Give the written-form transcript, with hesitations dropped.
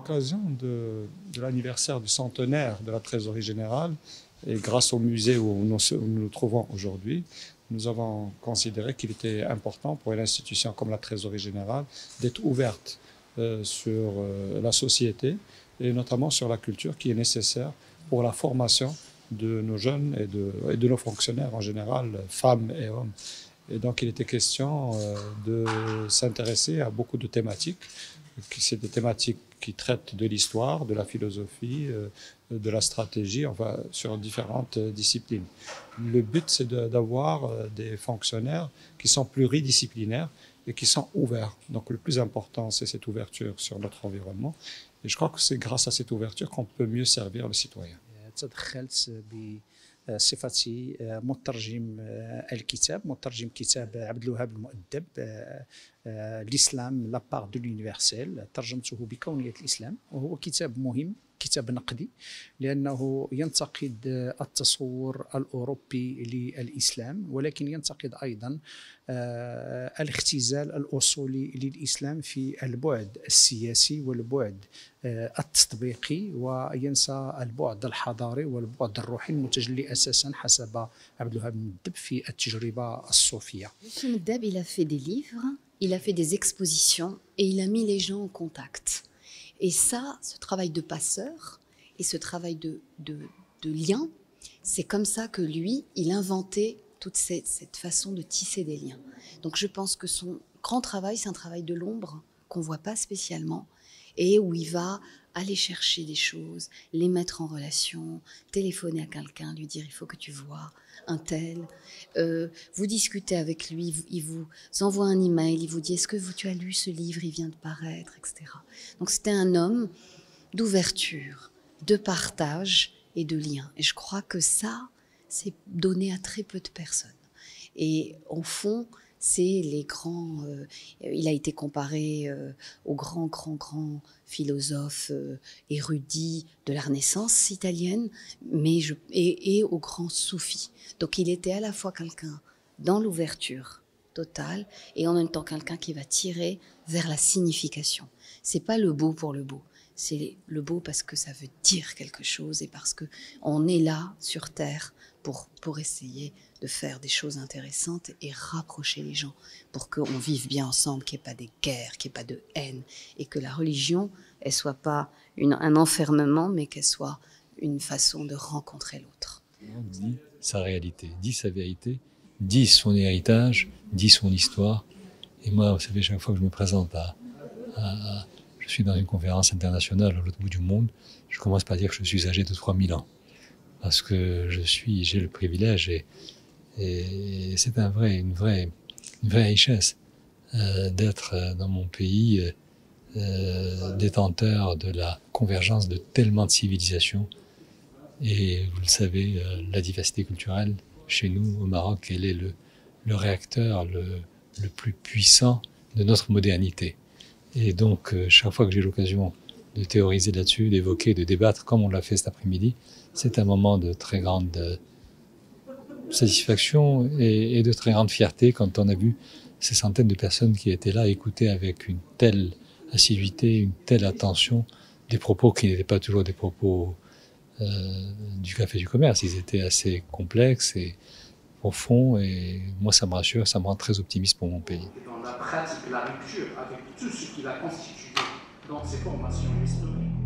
l'occasion de l'anniversaire du centenaire de la Trésorerie générale, et grâce au musée où nous nous trouvons aujourd'hui, nous avons considéré qu'il était important pour une institution comme la Trésorerie générale d'être ouverte sur la société et notamment sur la culture qui est nécessaire pour la formation de nos jeunes et de nos fonctionnaires en général, femmes et hommes. Et donc il était question de s'intéresser à beaucoup de thématiques. C'est des thématiques qui traitent de l'histoire, de la philosophie, de la stratégie, enfin sur différentes disciplines. Le but, c'est d'avoir des fonctionnaires qui sont pluridisciplinaires et qui sont ouverts. Donc le plus important, c'est cette ouverture sur notre environnement. Et je crois que c'est grâce à cette ouverture qu'on peut mieux servir le citoyen. صفتي مترجم الكتاب، مترجم كتاب عبد الوهاب المؤدب الإسلام لا بار دو l'universel، ترجمته بكونية الإسلام، وهو كتاب مهم، كتاب نقدي لأنه ينتقد التصور الأوروبي للإسلام، ولكن ينتقد أيضا الاختزال الأصولي للإسلام في البعد السياسي والبعد التطبيقي، وينسى البعد الحضاري والبعد الروحي المتجلي أساسا حسب عبد الوهاب المؤدب في التجربة الصوفية. Moudab, il a fait des livres, il a fait des expositions et il a mis les gens en contact. Et ça, ce travail de passeur et ce travail de lien, c'est comme ça que lui, il inventait toute cette façon de tisser des liens. Donc je pense que son grand travail, c'est un travail de l'ombre qu'on ne voit pas spécialement et où il va aller chercher des choses, les mettre en relation, téléphoner à quelqu'un, lui dire il faut que tu vois un tel, vous discutez avec lui, il vous envoie un email, il vous dit est-ce que tu as lu ce livre, il vient de paraître, etc. Donc c'était un homme d'ouverture, de partage et de lien. Et je crois que ça, c'est donné à très peu de personnes. Et au fond, c'est les grands... il a été comparé aux grands philosophes érudits de la Renaissance italienne, et aux grands soufis. Donc il était à la fois quelqu'un dans l'ouverture totale et en même temps quelqu'un qui va tirer vers la signification. C'est pas le beau pour le beau. C'est le beau parce que ça veut dire quelque chose et parce qu'on est là sur Terre pour essayer de faire des choses intéressantes et rapprocher les gens pour qu'on vive bien ensemble, qu'il n'y ait pas des guerres, qu'il n'y ait pas de haine et que la religion, elle soit pas un enfermement mais qu'elle soit une façon de rencontrer l'autre. Dit sa réalité, dit sa vérité, dit son héritage, dit son histoire. Et moi, vous savez, chaque fois que je me présente je suis dans une conférence internationale à l'autre bout du monde, je commence par dire que je suis âgé de 3000 ans. Parce que j'ai le privilège et c'est une vraie richesse d'être dans mon pays détenteur de la convergence de tellement de civilisations. Et vous le savez, la diversité culturelle chez nous au Maroc, elle est le réacteur le plus puissant de notre modernité. Et donc, chaque fois que j'ai l'occasion de théoriser là-dessus, d'évoquer, de débattre, comme on l'a fait cet après-midi, c'est un moment de très grande satisfaction et de très grande fierté quand on a vu ces centaines de personnes qui étaient là, écouter avec une telle assiduité, une telle attention, des propos qui n'étaient pas toujours des propos du café du commerce. Ils étaient assez complexes et profonds et moi ça me rassure, ça me rend très optimiste pour mon pays. Dans la pratique, la rupture avec tout ce qui l'a constitué dans ses formations historiques.